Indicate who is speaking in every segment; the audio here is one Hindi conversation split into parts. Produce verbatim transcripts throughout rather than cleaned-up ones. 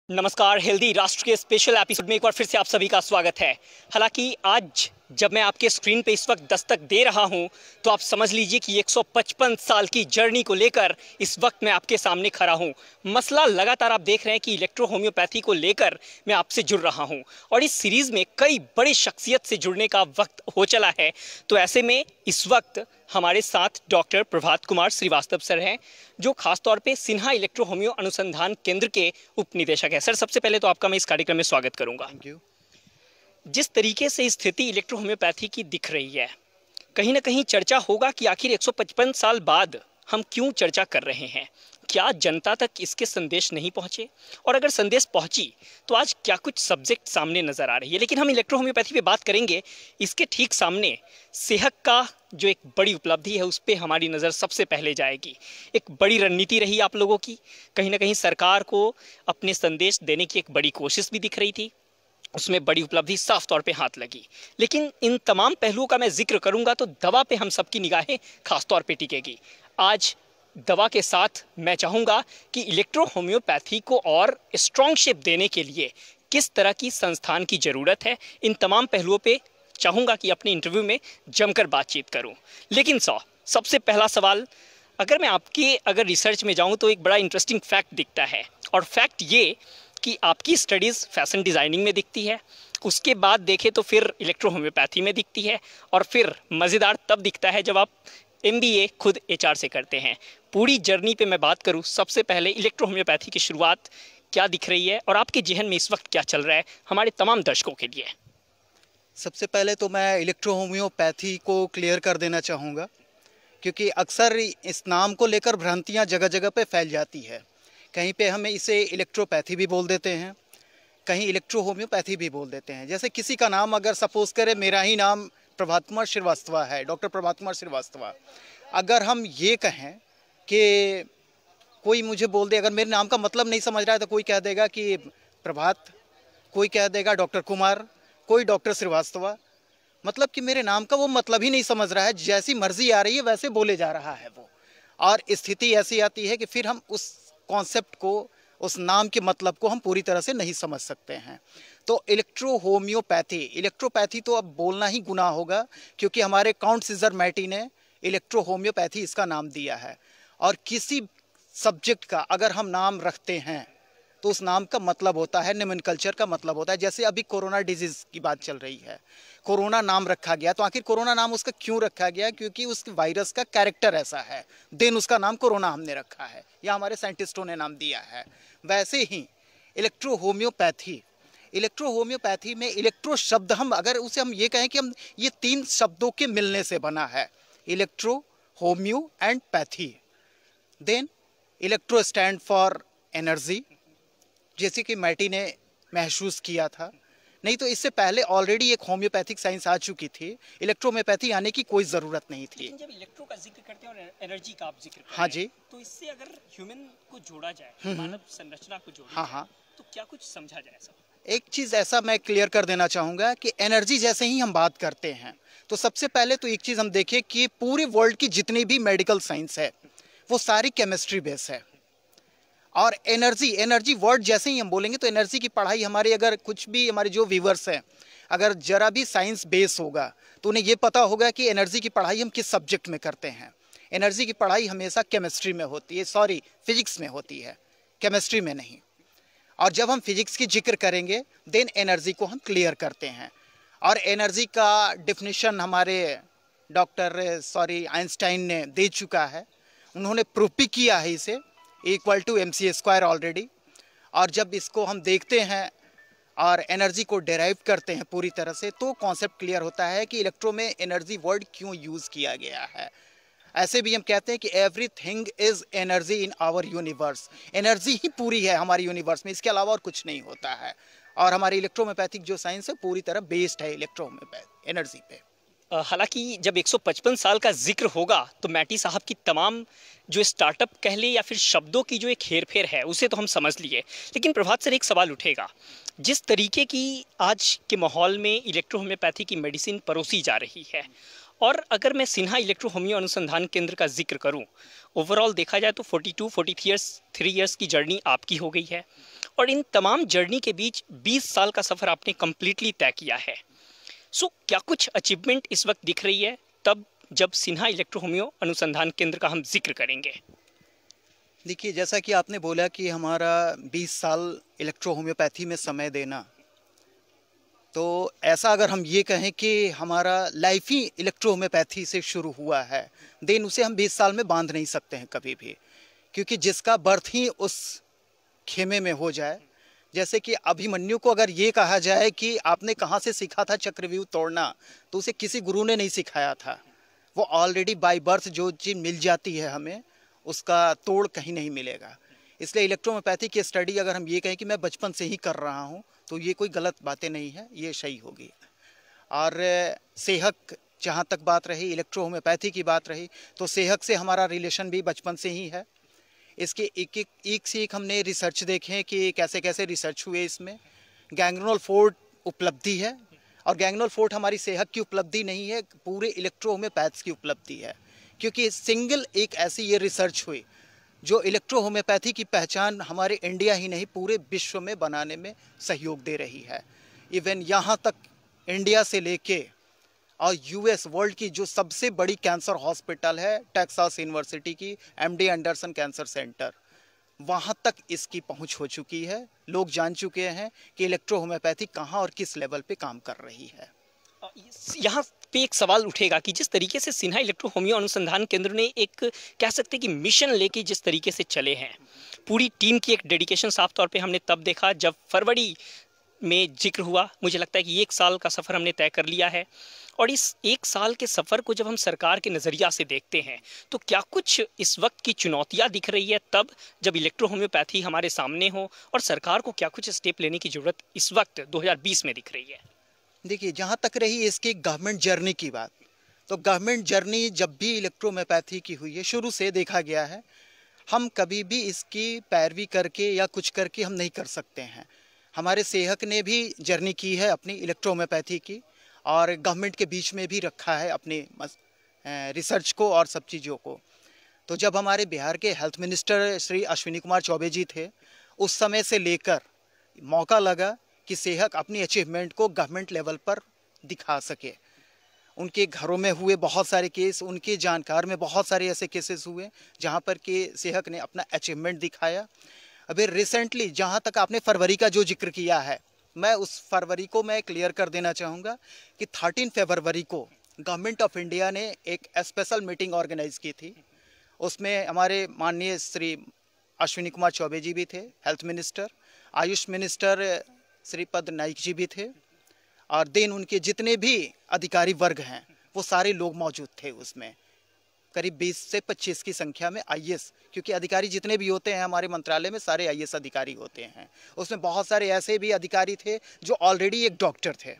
Speaker 1: नमस्कार। हेल्दी राष्ट्र के स्पेशल एपिसोड में एक बार फिर से आप सभी का स्वागत है। हालांकि आज जब मैं आपके स्क्रीन पे इस वक्त दस्तक दे रहा हूं तो आप समझ लीजिए कि एक सौ पचपन साल की जर्नी को लेकर इस वक्त मैं आपके सामने खड़ा हूं। मसला लगातार आप देख रहे हैं कि इलेक्ट्रो होम्योपैथी को लेकर मैं आपसे जुड़ रहा हूं और इस सीरीज में कई बड़ी शख्सियत से जुड़ने का वक्त हो चला है। तो ऐसे में इस वक्त हमारे साथ डॉक्टर प्रभात कुमार श्रीवास्तव सर हैं, जो खासतौर पे सिन्हा इलेक्ट्रो होम्यो अनुसंधान केंद्र के उप निदेशक हैं। सर, सबसे पहले तो आपका मैं इस कार्यक्रम में स्वागत करूंगा।
Speaker 2: Thank you.
Speaker 1: जिस तरीके से स्थिति इलेक्ट्रो होम्योपैथी की दिख रही है, कहीं ना कहीं चर्चा होगा कि आखिर एक सौ पचपन साल बाद हम क्यों चर्चा कर रहे हैं। क्या जनता तक इसके संदेश नहीं पहुंचे, और अगर संदेश पहुंची तो आज क्या कुछ सब्जेक्ट सामने नजर आ रही है। लेकिन हम इलेक्ट्रो होम्योपैथी पे बात करेंगे। इसके ठीक सामने सेहत का जो एक बड़ी उपलब्धि है उस पर हमारी नज़र सबसे पहले जाएगी। एक बड़ी रणनीति रही आप लोगों की, कहीं ना कहीं सरकार को अपने संदेश देने की एक बड़ी कोशिश भी दिख रही थी, उसमें बड़ी उपलब्धि साफ तौर पे हाथ लगी। लेकिन इन तमाम पहलुओं का मैं जिक्र करूंगा तो दवा पे हम सबकी निगाहें खास तौर पे टिकेगी। आज दवा के साथ मैं चाहूँगा कि इलेक्ट्रो होम्योपैथी को और स्ट्रॉन्ग शेप देने के लिए किस तरह की संस्थान की ज़रूरत है, इन तमाम पहलुओं पे चाहूँगा कि अपने इंटरव्यू में जमकर बातचीत करूँ। लेकिन सौ सबसे पहला सवाल, अगर मैं आपके अगर रिसर्च में जाऊँ तो एक बड़ा इंटरेस्टिंग फैक्ट दिखता है, और फैक्ट ये कि आपकी स्टडीज़ फैशन डिज़ाइनिंग में दिखती है, उसके बाद देखें तो फिर इलेक्ट्रो होम्योपैथी में दिखती है, और फिर मज़ेदार तब दिखता है जब आप एम बी ए खुद एच आर से करते हैं। पूरी जर्नी पे मैं बात करूं, सबसे पहले इलेक्ट्रो होम्योपैथी की शुरुआत क्या दिख रही है और आपके जहन में इस वक्त क्या चल रहा है हमारे तमाम दर्शकों के लिए।
Speaker 2: सबसे पहले तो मैं इलेक्ट्रो होम्योपैथी को क्लियर कर देना चाहूँगा, क्योंकि अक्सर इस नाम को लेकर भ्रांतियाँ जगह जगह पे फैल जाती है। कहीं पे हमें इसे इलेक्ट्रोपैथी भी बोल देते हैं, कहीं इलेक्ट्रो होम्योपैथी भी बोल देते हैं। जैसे किसी का नाम अगर सपोज करें, मेरा ही नाम प्रभात कुमार श्रीवास्तव है, डॉक्टर प्रभात कुमार श्रीवास्तव। अगर हम ये कहें कि कोई मुझे बोल दे, अगर मेरे नाम का मतलब नहीं समझ रहा है तो कोई कह देगा कि प्रभात, कोई कह देगा डॉक्टर कुमार, कोई डॉक्टर श्रीवास्तव। मतलब कि मेरे नाम का वो मतलब ही नहीं समझ रहा है, जैसी मर्जी आ रही है वैसे बोले जा रहा है वो। और स्थिति ऐसी आती है कि फिर हम उस कॉन्सेप्ट को, उस नाम के मतलब को हम पूरी तरह से नहीं समझ सकते हैं। तो इलेक्ट्रो होम्योपैथी, इलेक्ट्रोपैथी तो अब बोलना ही गुनाह होगा, क्योंकि हमारे काउंट सीजर मैटी ने इलेक्ट्रो होम्योपैथी इसका नाम दिया है। और किसी सब्जेक्ट का अगर हम नाम रखते हैं तो उस नाम का मतलब होता है, नोमेनकल्चर का मतलब होता है। जैसे अभी कोरोना डिजीज़ की बात चल रही है, कोरोना नाम रखा गया, तो आखिर कोरोना नाम उसका क्यों रखा गया? क्योंकि उस वायरस का कैरेक्टर ऐसा है, देन उसका नाम कोरोना हमने रखा है, या हमारे साइंटिस्टों ने नाम दिया है। वैसे ही इलेक्ट्रो होम्योपैथी, इलेक्ट्रो होम्योपैथी में इलेक्ट्रो शब्द, हम अगर उसे हम ये कहें कि हम ये तीन शब्दों के मिलने से बना है, electro, homeo and pathy. Then electro stand for energy, जैसे कि मैटी ने महसूस किया था। नहीं तो इससे पहले ऑलरेडी एक होम्योपैथिक साइंस आ चुकी थी, इलेक्ट्रो होम्योपैथी आने की कोई ज़रूरत नहीं थी।
Speaker 1: लेकिन जब इलेक्ट्रो का जिक्र करते हैं और एनर्जी का आप जिक्र करते हैं,
Speaker 2: हाँ जी,
Speaker 1: तो इससे अगर ह्यूमन को जोड़ा जाए,
Speaker 2: हम्म।
Speaker 1: मानव संरचना को जोड़ा
Speaker 2: हाँ
Speaker 1: जाए,
Speaker 2: हाँ,
Speaker 1: तो क्या कुछ समझा जाए सब?
Speaker 2: एक चीज़ ऐसा मैं क्लियर कर देना चाहूँगा कि एनर्जी जैसे ही हम बात करते हैं तो सबसे पहले तो एक चीज़ हम देखें कि पूरे वर्ल्ड की जितनी भी मेडिकल साइंस है वो सारी केमिस्ट्री बेस है। और एनर्जी, एनर्जी वर्ड जैसे ही हम बोलेंगे तो एनर्जी की पढ़ाई हमारे, अगर कुछ भी हमारे जो व्यूवर्स हैं अगर जरा भी साइंस बेस होगा तो उन्हें ये पता होगा कि एनर्जी की पढ़ाई हम किस सब्जेक्ट में करते हैं। एनर्जी की पढ़ाई हमेशा केमिस्ट्री में होती है, सॉरी फिजिक्स में होती है, केमिस्ट्री में नहीं। और जब हम फिजिक्स की जिक्र करेंगे देन एनर्जी को हम क्लियर करते हैं। और एनर्जी का डिफिनीशन हमारे डॉक्टर सॉरी आइंस्टाइन ने दे चुका है, उन्होंने प्रूफ भी किया है इसे, equal to M C square already. और जब इसको हम देखते हैं और एनर्जी को डेराइव करते हैं पूरी तरह से, तो कॉन्सेप्ट क्लियर होता है कि इलेक्ट्रो में एनर्जी वर्ड क्यों यूज़ किया गया है। ऐसे भी हम कहते हैं कि everything is energy in our universe, energy ही पूरी है हमारे यूनिवर्स में, इसके अलावा और कुछ नहीं होता है। और हमारी इलेक्ट्रोहोम्योपैथिक जो साइंस है पूरी तरह बेस्ड है इलेक्ट्रोहोम्योपैथी एनर्जी पे।
Speaker 1: हालांकि जब एक सौ पचपन साल का जिक्र होगा तो मैटी साहब की तमाम जो स्टार्टअप कह ले या फिर शब्दों की जो एक हेरफेर है उसे तो हम समझ लिए। लेकिन प्रभात सर, एक सवाल उठेगा, जिस तरीके की आज के माहौल में इलेक्ट्रो होम्योपैथी की मेडिसिन परोसी जा रही है, और अगर मैं सिन्हा इलेक्ट्रो होम्यो अनुसंधान केंद्र का जिक्र करूं, ओवरऑल देखा जाए तो बयालीस, तैंतालीस इयर्स थ्री इयर्स की जर्नी आपकी हो गई है, और इन तमाम जर्नी के बीच बीस साल का सफ़र आपने कम्प्लीटली तय किया है। सो क्या कुछ अचीवमेंट इस वक्त दिख रही है तब जब सिन्हा इलेक्ट्रो होम्यो अनुसंधान केंद्र का हम जिक्र करेंगे?
Speaker 2: देखिए, जैसा कि आपने बोला कि हमारा बीस साल इलेक्ट्रो होम्योपैथी में समय देना, तो ऐसा अगर हम ये कहें कि हमारा लाइफ ही इलेक्ट्रो होम्योपैथी से शुरू हुआ है, देन उसे हम बीस साल में बांध नहीं सकते हैं कभी भी, क्योंकि जिसका बर्थ ही उस खेमे में हो जाए। जैसे कि अभिमन्यु को अगर ये कहा जाए कि आपने कहाँ से सीखा था चक्रव्यूह तोड़ना, तो उसे किसी गुरु ने नहीं सिखाया था। वो ऑलरेडी बाय बर्थ जो चीज़ मिल जाती है हमें, उसका तोड़ कहीं नहीं मिलेगा। इसलिए इलेक्ट्रो होम्योपैथी की स्टडी अगर हम ये कहें कि मैं बचपन से ही कर रहा हूँ, तो ये कोई गलत बातें नहीं है, ये सही होगी। और सेहक, जहाँ तक बात रही इलेक्ट्रो होम्योपैथी की बात रही, तो सेहक से हमारा रिलेशन भी बचपन से ही है। इसके एक एक एक से एक हमने रिसर्च देखे हैं कि कैसे कैसे रिसर्च हुए इसमें। गैंग्रेनोल फोर्ट उपलब्धि है, और गैंग्रेनोल फोर्ट हमारी सेहत की उपलब्धि नहीं है, पूरे इलेक्ट्रो होम्योपैथ्स की उपलब्धि है, क्योंकि सिंगल एक ऐसी ये रिसर्च हुई जो इलेक्ट्रो होम्योपैथी की पहचान हमारे इंडिया ही नहीं पूरे विश्व में बनाने में सहयोग दे रही है। इवन यहाँ तक इंडिया से लेके और यूएस, वर्ल्ड की जो सबसे बड़ी कैंसर हॉस्पिटल है टेक्सास यूनिवर्सिटी की एमडी एंडरसन कैंसर सेंटर, वहाँ तक इसकी पहुँच हो चुकी है। लोग जान चुके हैं कि इलेक्ट्रो होम्योपैथी कहाँ और किस लेवल पे काम कर रही है।
Speaker 1: यहाँ पे एक सवाल उठेगा कि जिस तरीके से सिन्हा इलेक्ट्रो होम्यो अनुसंधान केंद्र ने एक कह सकते हैं कि मिशन लेके जिस तरीके से चले हैं, पूरी टीम की एक डेडिकेशन साफ तौर पे हमने तब देखा जब फरवरी में जिक्र हुआ। मुझे लगता है कि एक साल का सफ़र हमने तय कर लिया है, और इस एक साल के सफ़र को जब हम सरकार के नज़रिया से देखते हैं तो क्या कुछ इस वक्त की चुनौतियां दिख रही है तब जब इलेक्ट्रो होम्योपैथी हमारे सामने हो, और सरकार को क्या कुछ स्टेप लेने की ज़रूरत इस वक्त दो हज़ार बीस में दिख रही है?
Speaker 2: देखिए, जहाँ तक रही इसकी गवर्नमेंट जर्नी की बात, तो गवर्नमेंट जर्नी जब भी इलेक्ट्रो होम्योपैथी की हुई है, शुरू से देखा गया है, हम कभी भी इसकी पैरवी करके या कुछ करके हम नहीं कर सकते हैं। हमारे सेहक ने भी जर्नी की है अपनी इलेक्ट्रो होम्योपैथी की, और गवर्नमेंट के बीच में भी रखा है अपने रिसर्च को और सब चीज़ों को। तो जब हमारे बिहार के हेल्थ मिनिस्टर श्री अश्विनी कुमार चौबे जी थे, उस समय से लेकर मौका लगा कि सेहक अपनी अचीवमेंट को गवर्नमेंट लेवल पर दिखा सके। उनके घरों में हुए बहुत सारे केस, उनके जानकार में बहुत सारे ऐसे केसेस हुए जहां पर कि सेहक ने अपना अचीवमेंट दिखाया। अभी रिसेंटली जहां तक आपने फरवरी का जो जिक्र किया है, मैं उस फरवरी को मैं क्लियर कर देना चाहूँगा कि थर्टीन फरवरी को गवर्नमेंट ऑफ इंडिया ने एक स्पेशल मीटिंग ऑर्गेनाइज की थी। उसमें हमारे माननीय श्री अश्विनी कुमार चौबे जी भी थे, health minister, AYUSH minister Shripad Naik ji भी थे, और देन उनके जितने भी अधिकारी वर्ग हैं वो सारे लोग मौजूद थे उसमें। करीब बीस से पच्चीस की संख्या में आईएएस, क्योंकि अधिकारी जितने भी होते हैं हमारे मंत्रालय में सारे आईएएस अधिकारी होते हैं। उसमें बहुत सारे ऐसे भी अधिकारी थे जो ऑलरेडी एक डॉक्टर थे,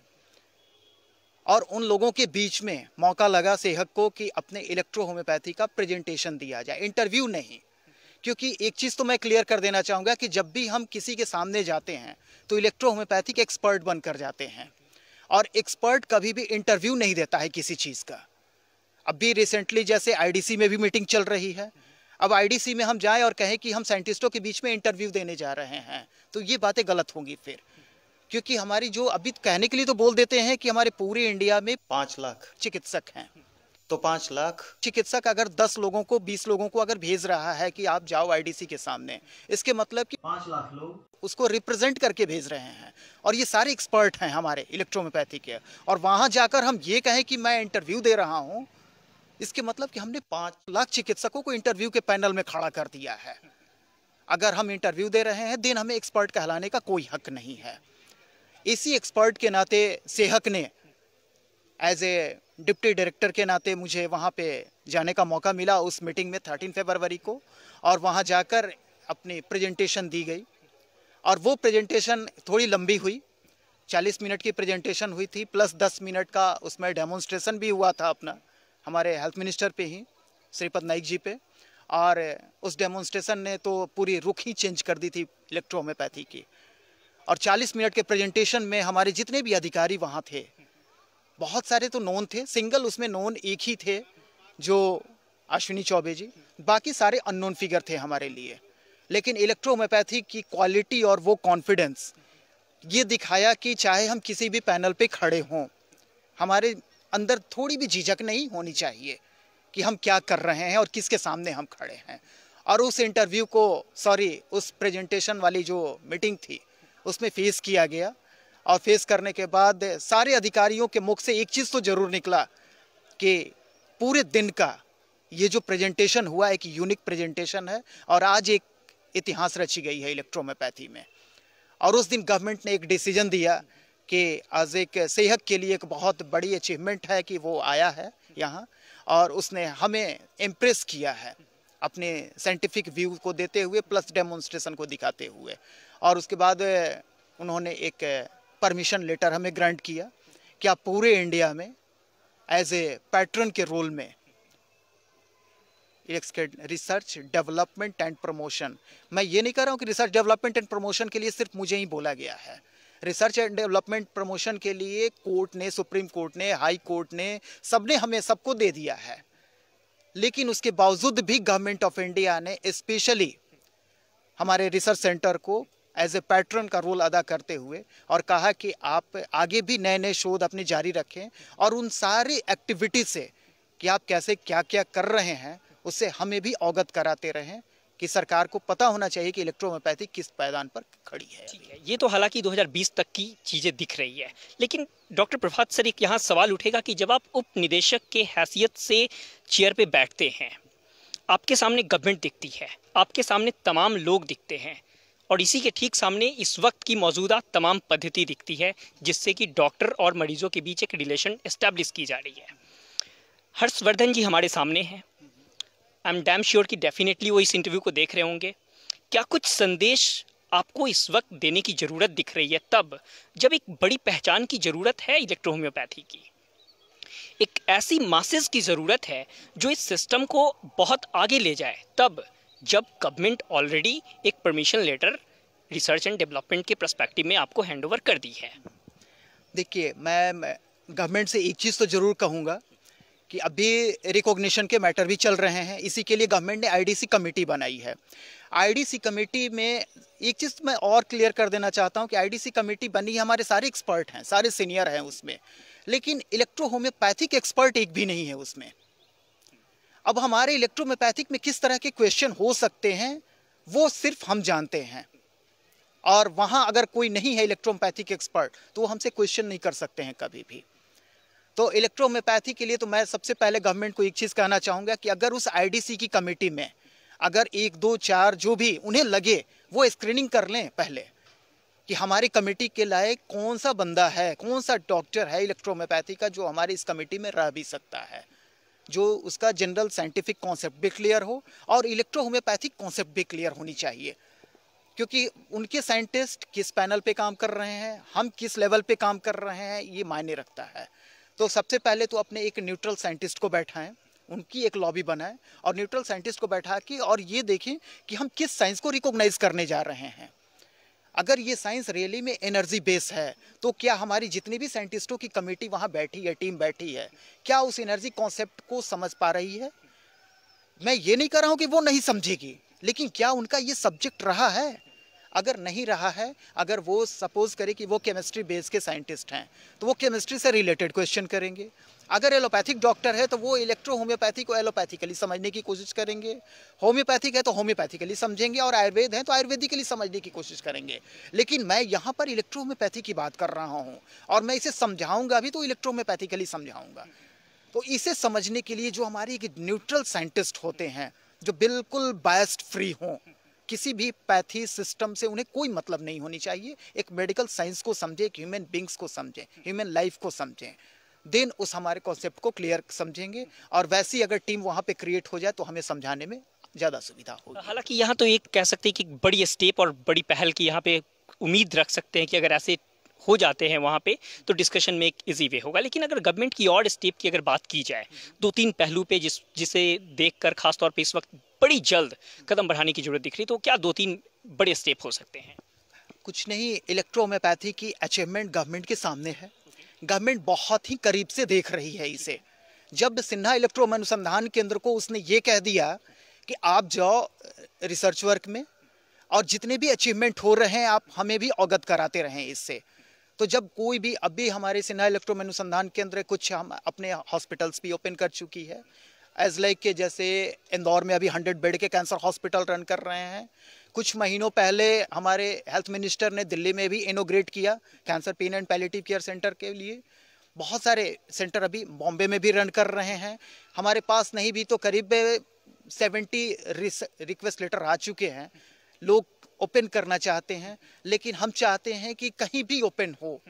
Speaker 2: और उन लोगों के बीच में मौका लगा सेहक को कि अपने इलेक्ट्रो होम्योपैथी का प्रेजेंटेशन दिया जाए, इंटरव्यू नहीं। क्योंकि एक चीज़ तो मैं क्लियर कर देना चाहूँगा कि जब भी हम किसी के सामने जाते हैं तो इलेक्ट्रो होम्योपैथी के एक्सपर्ट बनकर जाते हैं, और एक्सपर्ट कभी भी इंटरव्यू नहीं देता है किसी चीज़ का। अभी रिसेंटली जैसे आईडीसी में भी मीटिंग चल रही है, अब आईडीसी में हम जाएं और कहें कि हम साइंटिस्टों के बीच में इंटरव्यू देने जा रहे हैं, तो ये बातें गलत होंगी फिर। क्योंकि हमारी जो अभी कहने के लिए तो बोल देते हैं कि हमारे पूरे इंडिया में पाँच लाख चिकित्सक हैं, तो पाँच लाख चिकित्सक अगर दस लोगों को, बीस लोगों को अगर भेज रहा है कि आप जाओ आईडीसी के सामने, इसके मतलब कि पाँच लाख लोग उसको रिप्रेजेंट करके भेज रहे हैं, और ये सारे एक्सपर्ट हैं हमारे इलेक्ट्रो होम्योपैथी के। और वहाँ जाकर हम ये कहें कि मैं इंटरव्यू दे रहा हूँ, इसके मतलब कि हमने पाँच लाख चिकित्सकों को इंटरव्यू के पैनल में खड़ा कर दिया है। अगर हम इंटरव्यू दे रहे हैं, देन हमें एक्सपर्ट कहलाने का कोई हक नहीं है। इसी एक्सपर्ट के नाते सेहक ने एज ए डिप्टी डायरेक्टर के नाते मुझे वहाँ पे जाने का मौका मिला उस मीटिंग में थर्टीन फरवरी को, और वहाँ जाकर अपनी प्रेजेंटेशन दी गई। और वो प्रेजेंटेशन थोड़ी लंबी हुई, चालीस मिनट की प्रेजेंटेशन हुई थी, प्लस दस मिनट का उसमें डेमोन्स्ट्रेशन भी हुआ था अपना हमारे हेल्थ मिनिस्टर पे ही, श्रीपद नाइक जी पे। और उस डेमोन्स्ट्रेशन ने तो पूरी रुख ही चेंज कर दी थी इलेक्ट्रो होम्योपैथी की। और चालीस मिनट के प्रेजेंटेशन में हमारे जितने भी अधिकारी वहाँ थे, बहुत सारे तो नोन थे, सिंगल उसमें नोन एक ही थे जो अश्विनी चौबे जी, बाकी सारे अननोन फिगर थे हमारे लिए। लेकिन इलेक्ट्रोहोम्योपैथी की क्वालिटी और वो कॉन्फिडेंस ये दिखाया कि चाहे हम किसी भी पैनल पे खड़े हों, हमारे अंदर थोड़ी भी झिझक नहीं होनी चाहिए कि हम क्या कर रहे हैं और किसके सामने हम खड़े हैं। और उस इंटरव्यू को सॉरी उस प्रेजेंटेशन वाली जो मीटिंग थी उसमें फेस किया गया, और फेस करने के बाद सारे अधिकारियों के मुख से एक चीज़ तो ज़रूर निकला कि पूरे दिन का ये जो प्रेजेंटेशन हुआ एक यूनिक प्रेजेंटेशन है और आज एक इतिहास रची गई है इलेक्ट्रोहोम्योपैथी में। और उस दिन गवर्नमेंट ने एक डिसीजन दिया कि आज एक सेहत के लिए एक बहुत बड़ी अचीवमेंट है कि वो आया है यहाँ, और उसने हमें इम्प्रेस किया है अपने साइंटिफिक व्यू को देते हुए प्लस डेमोन्स्ट्रेशन को दिखाते हुए। और उसके बाद उन्होंने एक परमिशन लेटर हमें ग्रांट किया कि आप पूरे इंडिया में एज ए पैट्रन के रोल में रिसर्च डेवलपमेंट एंड प्रमोशन, मैं ये नहीं कह रहा हूँ कि रिसर्च डेवलपमेंट एंड प्रमोशन के लिए सिर्फ मुझे ही बोला गया है। रिसर्च एंड डेवलपमेंट प्रमोशन के लिए कोर्ट ने, सुप्रीम कोर्ट ने, हाई कोर्ट ने, सबने हमें सबको दे दिया है। लेकिन उसके बावजूद भी गवर्नमेंट ऑफ इंडिया ने स्पेशली हमारे रिसर्च सेंटर को एज ए पैट्रन का रोल अदा करते हुए और कहा कि आप आगे भी नए नए शोध अपने जारी रखें और उन सारी एक्टिविटी से कि आप कैसे क्या क्या कर रहे हैं उससे हमें भी अवगत कराते रहें कि सरकार को पता होना चाहिए कि इलेक्ट्रोहोम्योपैथी किस पैदान पर खड़ी है।
Speaker 1: ठीक है, ये तो हालांकि दो हज़ार बीस तक की चीज़ें दिख रही है, लेकिन डॉक्टर प्रभात सर एक यहाँ सवाल उठेगा कि जब आप उप निदेशक के हैसियत से चेयर पे बैठते हैं, आपके सामने गवर्नमेंट दिखती है, आपके सामने तमाम लोग दिखते हैं और इसी के ठीक सामने इस वक्त की मौजूदा तमाम पद्धति दिखती है जिससे कि डॉक्टर और मरीजों के बीच एक रिलेशन एस्टैब्लिश की जा रही है। हर्षवर्धन जी हमारे सामने हैं, आई एम डैम श्योर कि डेफिनेटली वो इस इंटरव्यू को देख रहे होंगे। क्या कुछ संदेश आपको इस वक्त देने की ज़रूरत दिख रही है तब जब एक बड़ी पहचान की ज़रूरत है इलेक्ट्रोहोम्योपैथी की, एक ऐसी मासेस की ज़रूरत है जो इस सिस्टम को बहुत आगे ले जाए, तब जब गवर्नमेंट ऑलरेडी एक permission letter research and development के पर्सपेक्टिव में आपको हैंडओवर कर दी है?
Speaker 2: देखिए, मैं गवर्नमेंट से एक चीज़ तो ज़रूर कहूँगा कि अभी रिकॉग्निशन के मैटर भी चल रहे हैं। इसी के लिए गवर्नमेंट ने आईडीसी कमेटी बनाई है। आईडीसी कमेटी में एक चीज़ मैं और क्लियर कर देना चाहता हूं कि आईडीसी कमेटी बनी है, हमारे सारे एक्सपर्ट हैं, सारे सीनियर हैं उसमें, लेकिन इलेक्ट्रोहोम्योपैथिक एक्सपर्ट एक भी नहीं है उसमें। अब हमारे इलेक्ट्रोहोम्योपैथिक में किस तरह के क्वेश्चन हो सकते हैं वो सिर्फ हम जानते हैं, और वहाँ अगर कोई नहीं है इलेक्ट्रोहोम्योपैथिक एक्सपर्ट तो वो हमसे क्वेश्चन नहीं कर सकते हैं कभी भी। तो इलेक्ट्रोहोम्योपैथी के लिए तो मैं सबसे पहले गवर्नमेंट को एक चीज़ कहना चाहूँगा कि अगर उस आईडीसी की कमेटी में अगर एक दो चार जो भी उन्हें लगे वो स्क्रीनिंग कर लें पहले कि हमारी कमेटी के लायक कौन सा बंदा है, कौन सा डॉक्टर है इलेक्ट्रोहोम्योपैथी का जो हमारी इस कमेटी में रह भी सकता है, जो उसका जनरल साइंटिफिक कॉन्सेप्ट भी क्लियर हो और इलेक्ट्रोहोम्योपैथिक कॉन्सेप्ट भी क्लियर होनी चाहिए। क्योंकि उनके साइंटिस्ट किस पैनल पे काम कर रहे हैं, हम किस लेवल पे काम कर रहे हैं, ये मायने रखता है। तो सबसे पहले तो अपने एक न्यूट्रल साइंटिस्ट को बैठाएं, उनकी एक लॉबी बनाएं और न्यूट्रल साइंटिस्ट को बैठा के और ये देखें कि हम किस साइंस को रिकॉग्नाइज करने जा रहे हैं। अगर ये साइंस रियली में एनर्जी बेस है तो क्या हमारी जितनी भी साइंटिस्टों की कमेटी वहाँ बैठी है, टीम बैठी है, क्या उस एनर्जी कॉन्सेप्ट को समझ पा रही है? मैं ये नहीं कर रहा हूँ कि वो नहीं समझेगी, लेकिन क्या उनका ये सब्जेक्ट रहा है? अगर नहीं रहा है, अगर वो सपोज करे कि वो केमिस्ट्री बेस के साइंटिस्ट हैं तो वो केमिस्ट्री से रिलेटेड क्वेश्चन करेंगे। अगर एलोपैथिक डॉक्टर है तो वो इलेक्ट्रो होम्योपैथी को एलोपैथिकली समझने की कोशिश करेंगे, होम्योपैथिक है तो होम्योपैथिकली समझेंगे, और आयुर्वेद है तो आयुर्वेदिकली समझने की कोशिश करेंगे। लेकिन मैं यहाँ पर इलेक्ट्रो होम्योपैथी की बात कर रहा हूँ और मैं इसे समझाऊंगा भी तो इलेक्ट्रो होम्योपैथिकली समझाऊंगा। तो इसे समझने के लिए जो हमारी एक न्यूट्रल साइंटिस्ट होते हैं जो बिल्कुल बायस्ड फ्री हों, किसी भी पैथी सिस्टम से उन्हें कोई मतलब नहीं होनी चाहिए, एक मेडिकल साइंस को समझे, एक ह्यूमन बींग्स को समझें, ह्यूमन लाइफ को समझें, देन उस हमारे कॉन्सेप्ट को क्लियर समझेंगे। और वैसी अगर टीम वहाँ पे क्रिएट हो जाए तो हमें समझाने में ज़्यादा सुविधा होगी।
Speaker 1: हालांकि यहाँ तो एक कह सकते हैं कि बड़ी स्टेप और बड़ी पहल की यहाँ पे उम्मीद रख सकते हैं कि अगर ऐसे हो जाते हैं वहाँ पे तो डिस्कशन में एक इजी वे होगा। लेकिन अगर गवर्नमेंट की और स्टेप की अगर बात की जाए, दो तीन पहलू पे जिस जिसे देखकर खासतौर पे इस वक्त बड़ी जल्द कदम बढ़ाने की जरूरत दिख रही, तो क्या दो तीन बड़े स्टेप हो सकते हैं?
Speaker 2: कुछ नहीं, इलेक्ट्रो होम्योपैथी की अचीवमेंट गवर्नमेंट के सामने है, गवर्नमेंट बहुत ही करीब से देख रही है इसे। जब सिन्हा इलेक्ट्रो अनुसंधान केंद्र को उसने ये कह दिया कि आप जाओ रिसर्च वर्क में और जितने भी अचीवमेंट हो रहे हैं आप हमें भी अवगत कराते रहें इससे। तो जब कोई भी, अभी हमारे सिन्हा इलेक्ट्रो अनुसंधान केंद्र कुछ हम अपने हॉस्पिटल्स भी ओपन कर चुकी है, एज लाइक के जैसे इंदौर में अभी हंड्रेड बेड के कैंसर हॉस्पिटल रन कर रहे हैं। कुछ महीनों पहले हमारे हेल्थ मिनिस्टर ने दिल्ली में भी इनोग्रेट किया cancer pain and palliative care centre के लिए। बहुत सारे सेंटर अभी बॉम्बे में भी रन कर रहे हैं। हमारे पास नहीं भी तो करीब सेवेंटी रिक्वेस्ट लेटर आ चुके हैं। लोग ओपन करना चाहते हैं, लेकिन हम चाहते हैं कि कहीं भी ओपन हो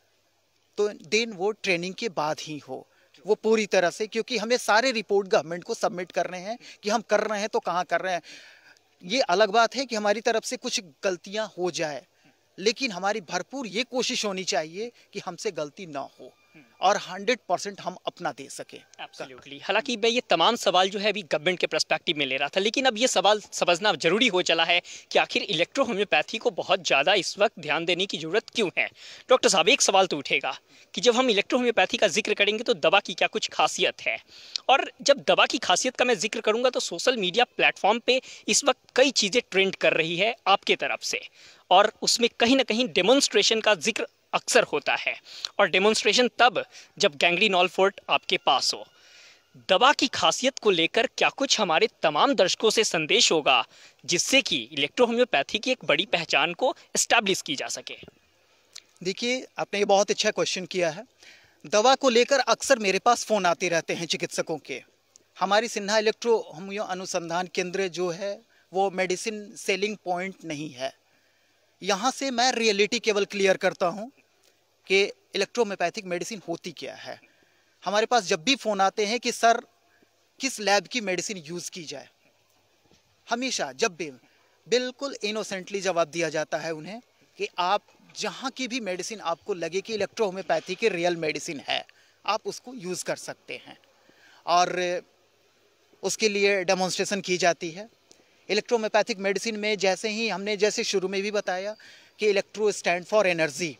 Speaker 2: तो दिन वो ट्रेनिंग के बाद ही हो, वो पूरी तरह से, क्योंकि हमें सारे रिपोर्ट गवर्नमेंट को सबमिट करने हैं कि हम कर रहे हैं तो कहाँ कर रहे हैं। ये अलग बात है कि हमारी तरफ से कुछ गलतियां हो जाए, लेकिन हमारी भरपूर ये कोशिश होनी चाहिए कि हमसे गलती ना हो और हंड्रेड परसेंट हम अपना दे सके।
Speaker 1: एब्सोल्युटली। हालांकि मैं ये तमाम सवाल जो है अभी गवर्नमेंट के पर्सपेक्टिव में ले रहा था, लेकिन अब ये सवाल समझना जरूरी हो चला है कि आखिर इलेक्ट्रो होम्योपैथी को बहुत ज़्यादा इस वक्त ध्यान देने की जरूरत क्यों है। डॉक्टर साहब, एक सवाल तो उठेगा कि जब हम इलेक्ट्रो होम्योपैथी का जिक्र करेंगे तो दवा की क्या कुछ खासियत है, और जब दवा की खासियत का मैं जिक्र करूंगा तो सोशल मीडिया प्लेटफॉर्म पे इस वक्त कई चीज़ें ट्रेंड कर रही है आपके तरफ से, और उसमें कहीं ना कहीं डेमोन्स्ट्रेशन का जिक्र अक्सर होता है, और डेमोन्स्ट्रेशन तब जब गैंग्रीनॉल फोर्ट आपके पास हो। दवा की खासियत को लेकर क्या कुछ हमारे तमाम दर्शकों से संदेश होगा जिससे कि इलेक्ट्रो होम्योपैथी की एक बड़ी पहचान को एस्टैब्लिश की जा सके?
Speaker 2: देखिए, आपने ये बहुत अच्छा क्वेश्चन किया है। दवा को लेकर अक्सर मेरे पास फ़ोन आते रहते हैं चिकित्सकों के। हमारी सिन्हा इलेक्ट्रो होम्यो अनुसंधान केंद्र जो है वो मेडिसिन सेलिंग पॉइंट नहीं है। यहाँ से मैं रियलिटी केवल क्लियर करता हूँ कि इलेक्ट्रोहोम्योपैथिक मेडिसिन होती क्या है। हमारे पास जब भी फ़ोन आते हैं कि सर किस लैब की मेडिसिन यूज़ की जाए, हमेशा जब भी बिल्कुल इनोसेंटली जवाब दिया जाता है उन्हें कि आप जहाँ की भी मेडिसिन आपको लगे कि इलेक्ट्रोहोम्योपैथी की रियल मेडिसिन है, आप उसको यूज़ कर सकते हैं, और उसके लिए डेमोन्स्ट्रेशन की जाती है। इलेक्ट्रोहोम्योपैथिक मेडिसिन में जैसे ही हमने जैसे शुरू में भी बताया कि इलेक्ट्रो स्टैंड फॉर एनर्जी,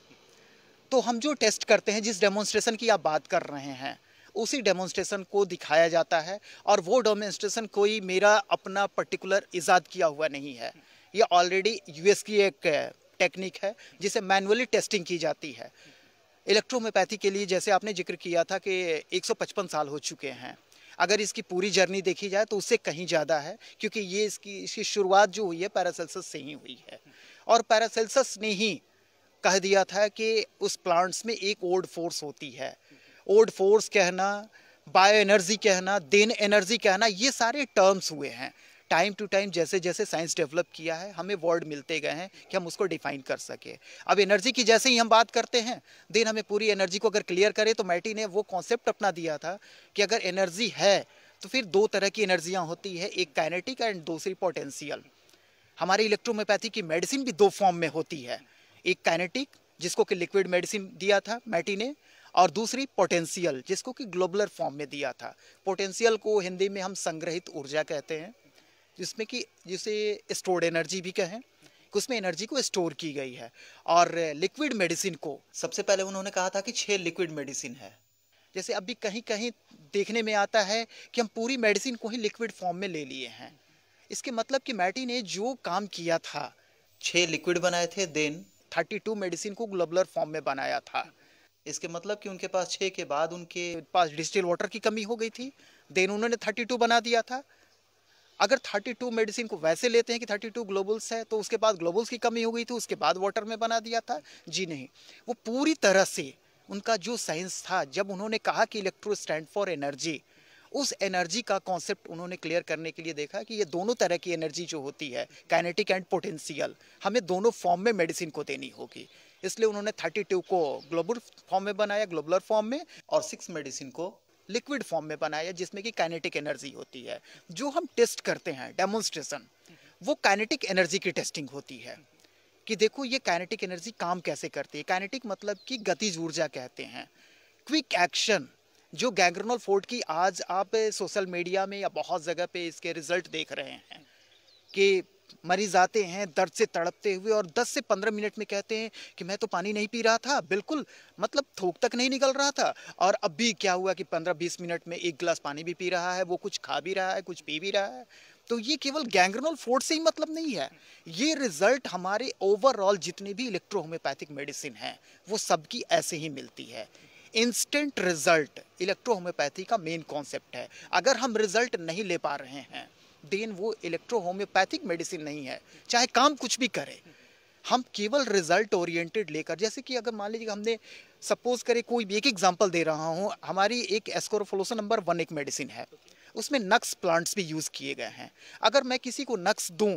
Speaker 2: तो हम जो टेस्ट करते हैं, जिस डेमोन्स्ट्रेशन की आप बात कर रहे हैं, उसी डेमोन्स्ट्रेशन को दिखाया जाता है, और वो डेमोन्स्ट्रेशन कोई मेरा अपना पर्टिकुलर इजाद किया हुआ नहीं है। ये ऑलरेडी यूएस की एक टेक्निक है जिसे मैनुअली टेस्टिंग की जाती है। इलेक्ट्रोहोम्योपैथी के लिए जैसे आपने जिक्र किया था कि एक सौ पचपन साल हो चुके हैं। अगर इसकी पूरी जर्नी देखी जाए तो उससे कहीं ज़्यादा है, क्योंकि ये इसकी इसकी शुरुआत जो हुई है पैरासेल्सस से ही हुई है, और पैरासेल्सस ने ही कह दिया था कि उस प्लांट्स में एक ओड फोर्स होती है। ओड फोर्स कहना, बायो एनर्जी कहना, देन एनर्जी कहना, ये सारे टर्म्स हुए हैं। टाइम टू टाइम जैसे जैसे साइंस डेवलप किया है, हमें वर्ड मिलते गए हैं कि हम उसको डिफाइन कर सके। अब एनर्जी की जैसे ही हम बात करते हैं, देन हमें पूरी एनर्जी को अगर क्लियर करें तो मैटी ने वो कॉन्सेप्ट अपना दिया था कि अगर एनर्जी है तो फिर दो तरह की एनर्जियाँ होती है, एक काइनेटिक एंड दूसरी पोटेंशियल। हमारी इलेक्ट्रोहोम्योपैथी की मेडिसिन भी दो फॉर्म में होती है, एक काइनेटिक जिसको कि लिक्विड मेडिसिन दिया था मैटी ने, और दूसरी पोटेंशियल जिसको कि ग्लोबुलर फॉर्म में दिया था। पोटेंशियल को हिंदी में हम संग्रहित ऊर्जा कहते हैं, जिसमें कि जिसे स्टोर्ड एनर्जी भी कहें, कि उसमें एनर्जी को स्टोर की गई है। और लिक्विड मेडिसिन को सबसे पहले उन्होंने कहा था कि छह लिक्विड मेडिसिन है। जैसे अभी कहीं कहीं देखने में आता है कि हम पूरी मेडिसिन को ही लिक्विड फॉर्म में ले लिए हैं। इसके मतलब कि मैटी ने जो काम किया था, छह लिक्विड बनाए थे, देन थर्टी टू मेडिसिन को ग्लोबुलर फॉर्म में बनाया था। इसके मतलब कि उनके पास छः के बाद उनके पास डिस्टिल वाटर की कमी हो गई थी, देन उन्होंने थर्टी टू बना दिया था। अगर थर्टी टू मेडिसिन को वैसे लेते हैं कि थर्टी टू ग्लोबुल्स है, तो उसके बाद ग्लोबुल्स की कमी हो गई थी, उसके बाद वाटर में बना दिया था। जी नहीं, वो पूरी तरह से उनका जो साइंस था, जब उन्होंने कहा कि इलेक्ट्रो स्टैंड फॉर एनर्जी, उस एनर्जी का कॉन्सेप्ट उन्होंने क्लियर करने के लिए देखा कि ये दोनों तरह की एनर्जी जो होती है, काइनेटिक एंड पोटेंशियल, हमें दोनों फॉर्म में मेडिसिन को देनी होगी। इसलिए उन्होंने थर्टी टू को ग्लोबुलर फॉर्म में बनाया, ग्लोबुलर फॉर्म में, और सिक्स मेडिसिन को लिक्विड फॉर्म में बनाया, जिसमें कि काइनेटिक एनर्जी होती है। जो हम टेस्ट करते हैं डेमोन्स्ट्रेशन, वो काइनेटिक एनर्जी की टेस्टिंग होती है कि देखो ये काइनेटिक एनर्जी काम कैसे करती है। काइनेटिक मतलब कि गतिज ऊर्जा कहते हैं, क्विक एक्शन। जो गैंग्रीनॉल फोर्ट की आज आप सोशल मीडिया में या बहुत जगह पे इसके रिजल्ट देख रहे हैं कि मरीज आते हैं दर्द से तड़पते हुए और दस से पंद्रह मिनट में कहते हैं कि मैं तो पानी नहीं पी रहा था, बिल्कुल मतलब थूक तक नहीं निकल रहा था, और अब भी क्या हुआ कि पंद्रह बीस मिनट में एक गिलास पानी भी पी रहा है, वो कुछ खा भी रहा है, कुछ पी भी रहा है। तो ये केवल गैंग्रेनोल फोर्ट से ही मतलब नहीं है, ये रिजल्ट हमारे ओवरऑल जितने भी इलेक्ट्रोहोम्योपैथिक मेडिसिन हैं वो सबकी ऐसे ही मिलती है। इंस्टेंट रिजल्ट इलेक्ट्रोहोम्योपैथी का मेन कॉन्सेप्ट है। अगर हम रिजल्ट नहीं ले पा रहे हैं देन वो इलेक्ट्रोहोम्योपैथिक मेडिसिन नहीं है, चाहे काम कुछ भी करे। हम केवल रिजल्ट ओरिएंटेड लेकर, जैसे कि अगर मान लीजिए हमने सपोज करे, कोई भी एक एग्जांपल दे रहा हूँ, हमारी एक एस्कोरोफ्लोसन नंबर वन एक मेडिसिन है, उसमें नक्स प्लांट्स भी यूज किए गए हैं। अगर मैं किसी को नक्स दूं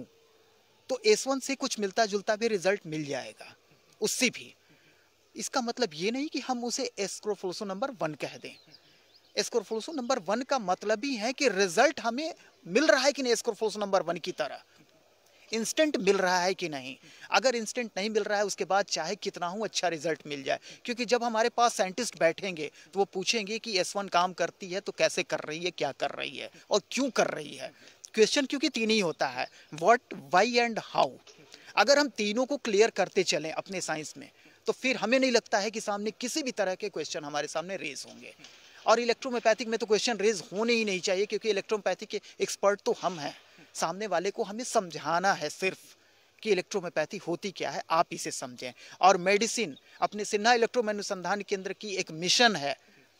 Speaker 2: तो एस वन से कुछ मिलता जुलता भी रिजल्ट मिल जाएगा उससे भी। इसका मतलब ये नहीं कि हम उसे एस्कोरोफ्लोसन नंबर वन कह दें। एस्कोरोफ्लोसन नंबर वन का मतलब ही है कि रिजल्ट हमें मिल रहा है कि नहीं, एस्कोरोफ्लोसन नंबर वन की तरह इंस्टेंट मिल रहा है कि नहीं। अगर इंस्टेंट नहीं मिल रहा है उसके बाद चाहे कितना हूँ अच्छा रिजल्ट मिल जाए, क्योंकि जब हमारे पास साइंटिस्ट बैठेंगे तो वो पूछेंगे कि एस वन काम करती है तो कैसे कर रही है, क्या कर रही है और क्यों कर रही है। क्वेश्चन क्योंकि तीन ही होता है, व्हाट, व्हाई एंड हाउ। अगर हम तीनों को क्लियर करते चलें अपने साइंस में तो फिर हमें नहीं लगता है कि सामने किसी भी तरह के क्वेश्चन हमारे सामने रेज होंगे। और इलेक्ट्रोहोम्योपैथिक में तो क्वेश्चन रेज होने ही नहीं चाहिए, क्योंकि इलेक्ट्रोहोम्योपैथिक के एक्सपर्ट तो हम हैं। सामने वाले को हमें समझाना है सिर्फ कि इलेक्ट्रोहोम्योपैथी होती क्या है, आप इसे समझें। और मेडिसिन, अपने सिन्हा इलेक्ट्रो अनुसंधान केंद्र की एक मिशन है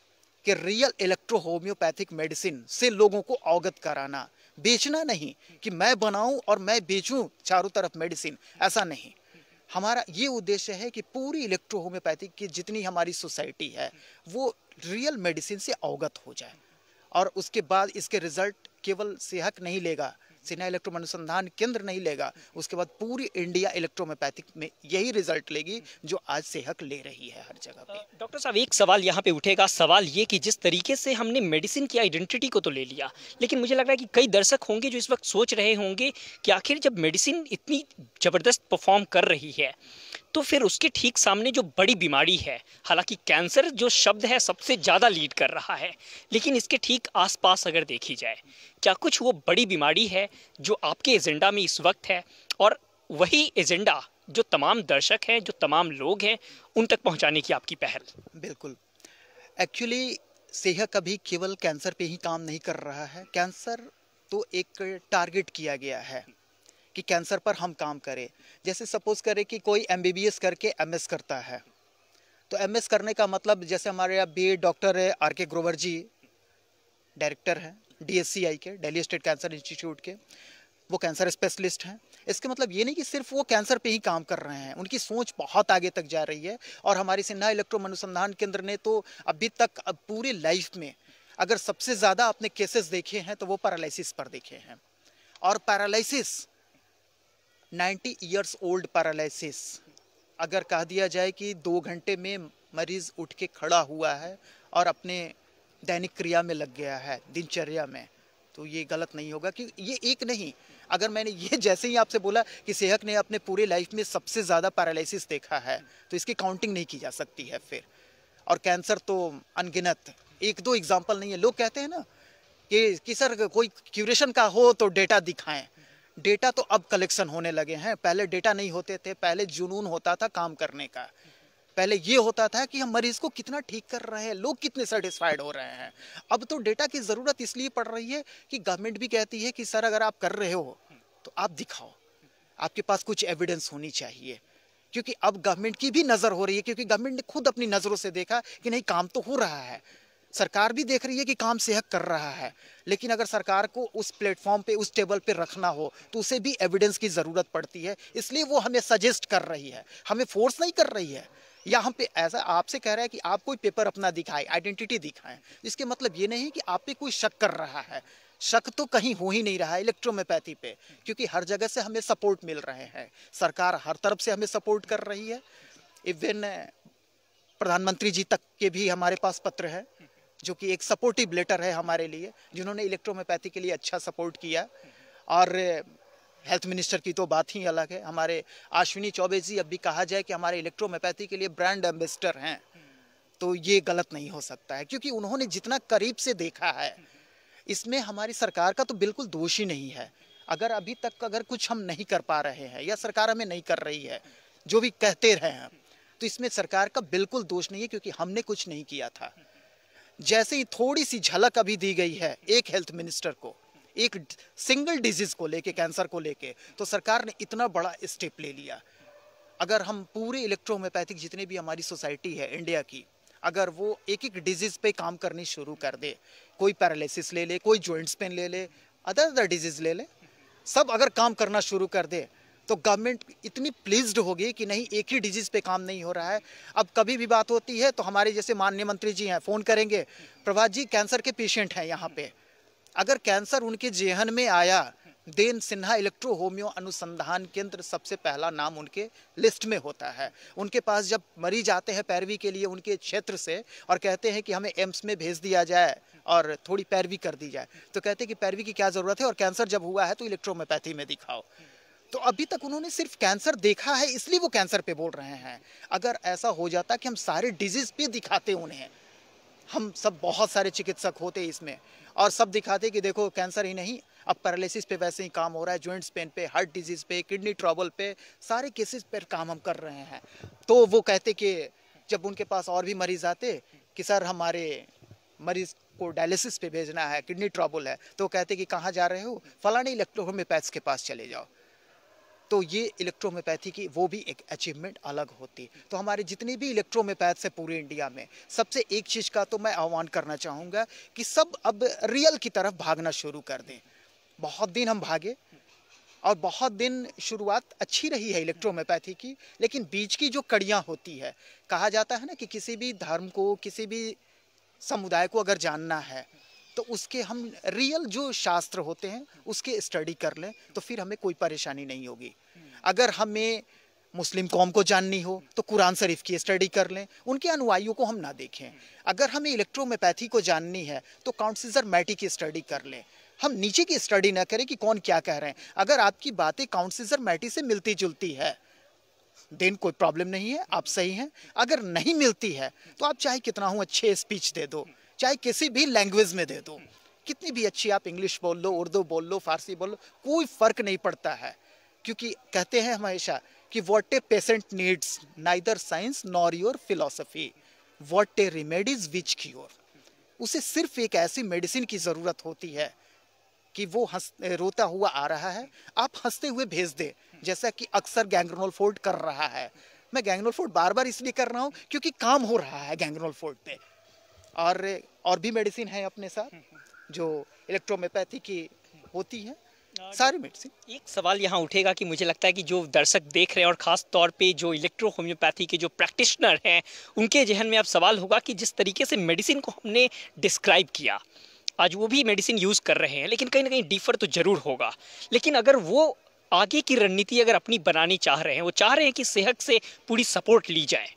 Speaker 2: कि रियल इलेक्ट्रो होम्योपैथिक मेडिसिन से लोगों को अवगत कराना, बेचना नहीं कि मैं बनाऊं और मैं बेचूं चारों तरफ मेडिसिन, ऐसा नहीं। हमारा ये उद्देश्य है कि पूरी इलेक्ट्रो होम्योपैथिक की जितनी हमारी सोसाइटी है वो रियल मेडिसिन से अवगत हो जाए, और उसके बाद इसके रिजल्ट केवल सेहक नहीं लेगा, सिन्हा इलेक्ट्रो अनुसंधान केंद्र नहीं लेगा, उसके बाद पूरी इंडिया इलेक्ट्रोहोम्योपैथिक में यही रिजल्ट लेगी जो आज सेहक ले रही है हर जगह पे।
Speaker 1: डॉक्टर साहब, एक सवाल यहाँ पे उठेगा, सवाल ये कि जिस तरीके से हमने मेडिसिन की आइडेंटिटी को तो ले लिया, लेकिन मुझे लग रहा है कि कई दर्शक होंगे जो इस वक्त सोच रहे होंगे कि आखिर जब मेडिसिन इतनी ज़बरदस्त परफॉर्म कर रही है तो फिर उसके ठीक सामने जो बड़ी बीमारी है, हालांकि कैंसर जो शब्द है सबसे ज़्यादा लीड कर रहा है, लेकिन इसके ठीक आसपास अगर देखी जाए, क्या कुछ वो बड़ी बीमारी है जो आपके एजेंडा में इस वक्त है, और वही एजेंडा जो तमाम दर्शक हैं, जो तमाम लोग हैं, उन तक पहुंचाने की आपकी पहल?
Speaker 2: बिल्कुल। एक्चुअली सेहक अभी केवल कैंसर पे ही काम नहीं कर रहा है। कैंसर तो एक टारगेट किया गया है कि कैंसर पर हम काम करें। जैसे सपोज करें कि कोई एमबीबीएस करके एमएस करता है, तो एमएस करने का मतलब, जैसे हमारे यहाँ बी डॉक्टर है आर के ग्रोवर जी, डायरेक्टर हैं डीएससीआई के, दिल्ली स्टेट कैंसर इंस्टीट्यूट के, वो कैंसर स्पेशलिस्ट हैं। इसके मतलब ये नहीं कि सिर्फ वो कैंसर पे ही काम कर रहे हैं, उनकी सोच बहुत आगे तक जा रही है। और हमारी सिन्हा इलेक्ट्रो अनुसंधान केंद्र ने तो अभी तक अब पूरी लाइफ में अगर सबसे ज़्यादा अपने केसेस देखे हैं तो वो पैरालिसिस पर देखे हैं। और paralysis ninety years old paralysis, अगर कह दिया जाए कि दो घंटे में मरीज उठ के खड़ा हुआ है और अपने दैनिक क्रिया में लग गया है, दिनचर्या में, तो ये गलत नहीं होगा। कि ये एक नहीं, अगर मैंने ये जैसे ही आपसे बोला कि सेहक ने अपने पूरे लाइफ में सबसे ज़्यादा पैरालिसिस देखा है, तो इसकी काउंटिंग नहीं की जा सकती है फिर। और कैंसर तो अनगिनत, एक दो एग्जाम्पल नहीं है। लोग कहते हैं ना कि, कि सर कोई क्यूरेशन का हो तो डेटा दिखाएं। डेटा तो अब कलेक्शन होने लगे हैं, पहले डेटा नहीं होते थे। पहले जुनून होता था काम करने का, पहले ये होता था कि हम मरीज को कितना ठीक कर रहे हैं, लोग कितने सेटिस्फाइड हो रहे हैं। अब तो डेटा की ज़रूरत इसलिए पड़ रही है कि गवर्नमेंट भी कहती है कि सर अगर आप कर रहे हो तो आप दिखाओ, आपके पास कुछ एविडेंस होनी चाहिए। क्योंकि अब गवर्नमेंट की भी नज़र हो रही है, क्योंकि गवर्नमेंट ने खुद अपनी नज़रों से देखा कि नहीं काम तो हो रहा है। सरकार भी देख रही है कि काम सेहक कर रहा है, लेकिन अगर सरकार को उस प्लेटफॉर्म पे, उस टेबल पे रखना हो तो उसे भी एविडेंस की ज़रूरत पड़ती है। इसलिए वो हमें सजेस्ट कर रही है, हमें फोर्स नहीं कर रही है। या हम पे ऐसा आपसे कह रहा है कि आप कोई पेपर अपना दिखाएं, आइडेंटिटी दिखाएं, इसके मतलब ये नहीं कि आप पे कोई शक कर रहा है। शक तो कहीं हो ही नहीं रहा है इलेक्ट्रोहोम्योपैथी पे, क्योंकि हर जगह से हमें सपोर्ट मिल रहे हैं, सरकार हर तरफ से हमें सपोर्ट कर रही है। इवन प्रधानमंत्री जी तक के भी हमारे पास पत्र है, जो कि एक सपोर्टिव लेटर है हमारे लिए, जिन्होंने इलेक्ट्रोहोम्योपैथी के लिए अच्छा सपोर्ट किया। और हेल्थ मिनिस्टर की तो बात ही अलग है, हमारे अश्विनी चौबे जी, अब भी कहा जाए कि हमारे इलेक्ट्रोहोम्योपैथी के लिए ब्रांड एम्बेसडर हैं, तो ये गलत नहीं हो सकता है, क्योंकि उन्होंने जितना करीब से देखा है। इसमें हमारी सरकार का तो बिल्कुल दोष ही नहीं है। अगर अभी तक अगर कुछ हम नहीं कर पा रहे हैं या सरकार हमें नहीं कर रही है, जो भी कहते रहे हैं, तो इसमें सरकार का बिल्कुल दोष नहीं है, क्योंकि हमने कुछ नहीं किया था। जैसे ही थोड़ी सी झलक अभी दी गई है एक हेल्थ मिनिस्टर को एक सिंगल डिजीज को लेके, कैंसर को लेके, तो सरकार ने इतना बड़ा स्टेप ले लिया। अगर हम पूरे इलेक्ट्रोहोम्योपैथिक जितने भी हमारी सोसाइटी है इंडिया की, अगर वो एक एक डिजीज पे काम करनी शुरू कर दे, कोई पैरालिसिस ले ले, कोई जॉइंट्स पेन ले ले, अदर अदर डिजीज ले ले, सब अगर काम करना शुरू कर दे तो गवर्नमेंट इतनी प्लीज्ड होगी कि नहीं एक ही डिजीज पे काम नहीं हो रहा है। अब कभी भी बात होती है तो हमारे जैसे माननीय मंत्री जी हैं, फ़ोन करेंगे, प्रभात जी कैंसर के पेशेंट हैं यहाँ पे, अगर कैंसर उनके जेहन में आया, देन सिन्हा इलेक्ट्रो होम्यो अनुसंधान केंद्र सबसे पहला नाम उनके लिस्ट में होता है। उनके पास जब मरीज आते हैं पैरवी के लिए उनके क्षेत्र से और कहते हैं कि हमें एम्स में भेज दिया जाए और थोड़ी पैरवी कर दी जाए, तो कहते हैं कि पैरवी की क्या ज़रूरत है, और कैंसर जब हुआ है तो इलेक्ट्रोहोम्योपैथी में दिखाओ। तो अभी तक उन्होंने सिर्फ कैंसर देखा है इसलिए वो कैंसर पे बोल रहे हैं। अगर ऐसा हो जाता कि हम सारे डिजीज पे दिखाते उन्हें, हम सब बहुत सारे चिकित्सक होते इसमें और सब दिखाते कि देखो कैंसर ही नहीं, अब पैरालिसिस पे वैसे ही काम हो रहा है, जॉइंट्स पेन पे, हार्ट डिजीज पे, किडनी ट्रबल पे, सारे केसेस पर काम हम कर रहे हैं। तो वो कहते कि जब उनके पास और भी मरीज आते कि सर हमारे मरीज को डायलिसिस पे भेजना है, किडनी ट्रबल है, तो कहते कि कहाँ जा रहे हो, फलाने इलेक्ट्रोहोम्योपैथ्स के पास चले जाओ। तो ये इलेक्ट्रोहोम्योपैथी की वो भी एक अचीवमेंट अलग होती। तो हमारे जितने भी इलेक्ट्रोहोम्योपैथ्स है पूरे इंडिया में, सबसे एक चीज़ का तो मैं आह्वान करना चाहूँगा कि सब अब रियल की तरफ भागना शुरू कर दें। बहुत दिन हम भागे और बहुत दिन शुरुआत अच्छी रही है इलेक्ट्रोहोम्योपैथी की, लेकिन बीच की जो कड़ियाँ होती है, कहा जाता है ना कि किसी भी धर्म को, किसी भी समुदाय को अगर जानना है तो उसके हम रियल जो शास्त्र होते हैं उसके स्टडी कर लें तो फिर हमें कोई परेशानी नहीं होगी। अगर हमें मुस्लिम कौम को जाननी हो तो कुरान शरीफ की स्टडी कर लें, उनके अनुयायियों को हम ना देखें। अगर हमें इलेक्ट्रोहोम्योपैथी को जाननी है तो काउंट सीजर मैटी की स्टडी कर लें, हम नीचे की स्टडी ना करें कि कौन क्या कह रहे हैं। अगर आपकी बातें काउंट सीजर मैटी से मिलती जुलती है देन कोई प्रॉब्लम नहीं है, आप सही हैं। अगर नहीं मिलती है तो आप चाहे कितना हो अच्छे स्पीच दे दो, चाहे किसी भी लैंग्वेज में दे दो, कितनी भी अच्छी आप इंग्लिश बोल लो, उर्दू बोल लो, फारसी बोल लो, कोई फर्क नहीं पड़ता है। क्योंकि कहते हैं हमेशा कि what a patient needs neither science nor your philosophy, what a remedies which cure. उसे सिर्फ एक ऐसी मेडिसिन की ज़रूरत होती है कि वो हंस रोता हुआ आ रहा है, आप हंसते हुए भेज दे, जैसा कि अक्सर गैंग्रेनोल फोर्ड कर रहा है। मैं गैंग्रेनोल फोर्ड बार बार इसलिए कर रहा हूँ क्योंकि काम हो रहा है गैंग्रेनोल फोर्ड पे। और और भी मेडिसिन है अपने साथ जो इलेक्ट्रोहोम्योपैथी की होती है, सारी मेडिसिन।
Speaker 1: एक सवाल यहाँ उठेगा कि मुझे लगता है कि जो दर्शक देख रहे हैं और ख़ास तौर पे जो इलेक्ट्रो होम्योपैथी के जो प्रैक्टिशनर हैं उनके जहन में अब सवाल होगा कि जिस तरीके से मेडिसिन को हमने डिस्क्राइब किया, आज वो भी मेडिसिन यूज़ कर रहे हैं, लेकिन कहीं ना कहीं डिफर तो ज़रूर होगा। लेकिन अगर वो आगे की रणनीति अगर अपनी बनानी चाह रहे हैं, वो चाह रहे हैं कि सेहत से पूरी सपोर्ट ली जाए,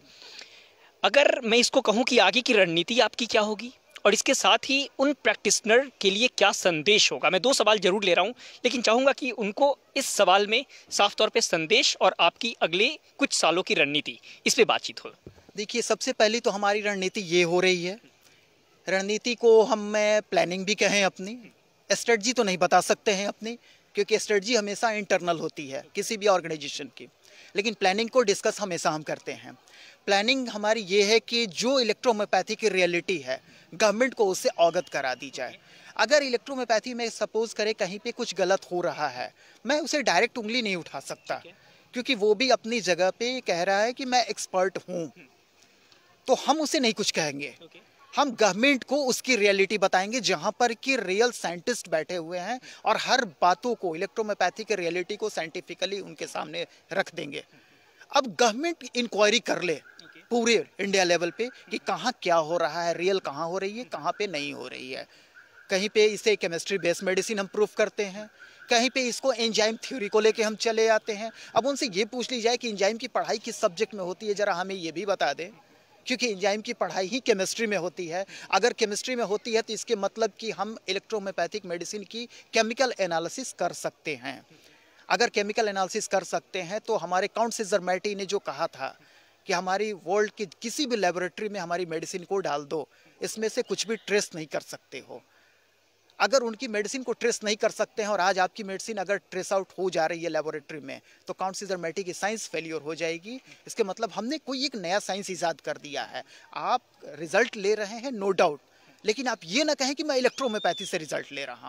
Speaker 1: अगर मैं इसको कहूँ कि आगे की रणनीति आपकी क्या होगी और इसके साथ ही उन प्रैक्टिशनर के लिए क्या संदेश होगा? मैं दो सवाल जरूर ले रहा हूँ, लेकिन चाहूँगा कि उनको इस सवाल में साफ तौर पे संदेश और आपकी अगले कुछ सालों की रणनीति, इस पे बातचीत हो।
Speaker 2: देखिए, सबसे पहले तो हमारी रणनीति ये हो रही है, रणनीति को हम मैं प्लानिंग भी कहें, अपनी स्ट्रेटजी तो नहीं बता सकते हैं अपनी, क्योंकि स्ट्रेटजी हमेशा इंटरनल होती है किसी भी ऑर्गेनाइजेशन की, लेकिन प्लानिंग को डिस्कस हमेशा हम करते हैं। प्लानिंग हमारी ये है कि जो इलेक्ट्रोहोम्योपैथी की रियलिटी है गवर्नमेंट को उससे अवगत करा दी जाए। अगर इलेक्ट्रोहोम्योपैथी में सपोज करें कहीं पे कुछ गलत हो रहा है, मैं उसे डायरेक्ट उंगली नहीं उठा सकता, क्योंकि वो भी अपनी जगह पे कह रहा है कि मैं एक्सपर्ट हूँ, तो हम उसे नहीं कुछ कहेंगे। हम गवर्नमेंट को उसकी रियलिटी बताएंगे जहाँ पर कि रियल साइंटिस्ट बैठे हुए हैं और हर बातों को, इलेक्ट्रोहोम्योपैथी की रियलिटी को साइंटिफिकली उनके सामने रख देंगे। अब गवर्नमेंट इंक्वायरी कर ले पूरे इंडिया लेवल पे कि कहाँ क्या हो रहा है, रियल कहाँ हो रही है, कहाँ पे नहीं हो रही है। कहीं पे इसे केमिस्ट्री बेस्ड मेडिसिन हम प्रूफ करते हैं, कहीं पे इसको एंजाइम थ्योरी को लेके हम चले आते हैं। अब उनसे ये पूछ ली जाए कि एंजाइम की पढ़ाई किस सब्जेक्ट में होती है, ज़रा हमें ये भी बता दें, क्योंकि एंजाइम की पढ़ाई ही केमिस्ट्री में होती है। अगर केमिस्ट्री में होती है तो इसके मतलब कि हम इलेक्ट्रोहोम्योपैथिक मेडिसिन की केमिकल एनालिसिस कर सकते हैं। अगर केमिकल एनालिसिस कर सकते हैं तो हमारे काउंट सीजर मैटी ने जो कहा था कि हमारी वर्ल्ड की किसी भी लेबोरेटरी में हमारी मेडिसिन को डाल दो, इसमें से कुछ भी ट्रेस नहीं कर सकते हो। अगर उनकी मेडिसिन को ट्रेस नहीं कर सकते हैं और आज आपकी मेडिसिन अगर ट्रेस आउट हो जा रही है लेबोरेटरी में, तो काउंट सीजर मैटी की साइंस फेलियर हो जाएगी। इसके मतलब हमने कोई एक नया साइंस ईजाद कर दिया है। आप रिजल्ट ले रहे हैं नो डाउट, लेकिन आप ये ना कहें कि मैं इलेक्ट्रोहोम्योपैथी से रिजल्ट ले रहा हूँ।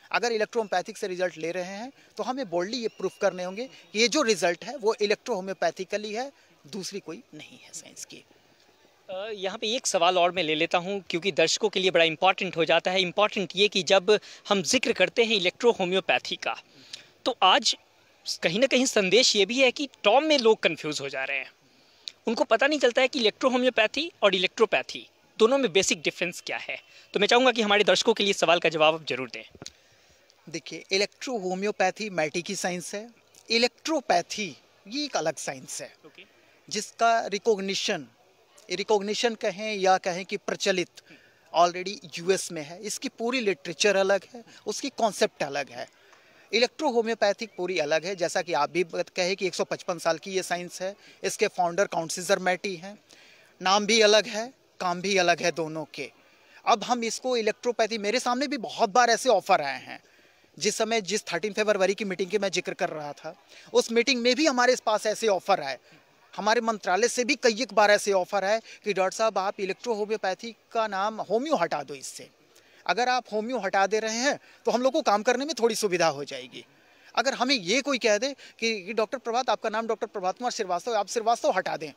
Speaker 2: अगर इलेक्ट्रोहोम्योपैथिक से रिजल्ट ले रहे हैं तो हमें बोल्डली ये प्रूफ करने होंगे कि ये जो रिजल्ट है वो इलेक्ट्रोहोम्योपैथिकली है, दूसरी कोई नहीं है साइंस की।
Speaker 1: यहाँ पे एक सवाल और मैं ले लेता हूँ क्योंकि दर्शकों के लिए बड़ा इंपॉर्टेंट हो जाता है। इंपॉर्टेंट ये कि जब हम जिक्र करते हैं इलेक्ट्रो होम्योपैथी का, तो आज कहीं ना कहीं संदेश ये भी है कि टर्म में लोग कंफ्यूज हो जा रहे हैं। उनको पता नहीं चलता है कि इलेक्ट्रो होम्योपैथी और इलेक्ट्रोपैथी दोनों में बेसिक डिफरेंस क्या है। तो मैं चाहूँगा कि हमारे दर्शकों के लिए सवाल का जवाब आप जरूर दें।
Speaker 2: देखिए, इलेक्ट्रो होम्योपैथी मैटी की साइंस है, इलेक्ट्रोपैथी ये एक अलग साइंस है
Speaker 1: okay.
Speaker 2: जिसका रिकॉग्निशन रिकॉग्निशन कहें या कहें कि प्रचलित ऑलरेडी यूएस में है। इसकी पूरी लिटरेचर अलग है, उसकी कॉन्सेप्ट अलग है। इलेक्ट्रो होम्योपैथिक पूरी अलग है, जैसा कि आप भी कहे कि एक सौ पचपन साल की ये साइंस है। इसके फाउंडर काउंट सीजर मैटी हैं। नाम भी अलग है, काम भी अलग है दोनों के। अब हम इसको इलेक्ट्रोपैथी, मेरे सामने भी बहुत बार ऐसे ऑफर आए हैं। जिस समय जिस थर्टीन फरवरी की मीटिंग के मैं जिक्र कर रहा था, उस मीटिंग में भी हमारे पास ऐसे ऑफर आए। हमारे मंत्रालय से भी कई एक बार ऐसे ऑफर है कि डॉक्टर साहब आप इलेक्ट्रो होम्योपैथी का नाम होम्यो हटा दो इससे। अगर आप होम्यो हटा दे रहे हैं तो हम लोग को काम करने में थोड़ी सुविधा हो जाएगी। अगर हमें ये कोई कह दे कि डॉक्टर प्रभात, आपका नाम डॉक्टर प्रभात कुमार श्रीवास्तव, आप श्रीवास्तव हटा दें,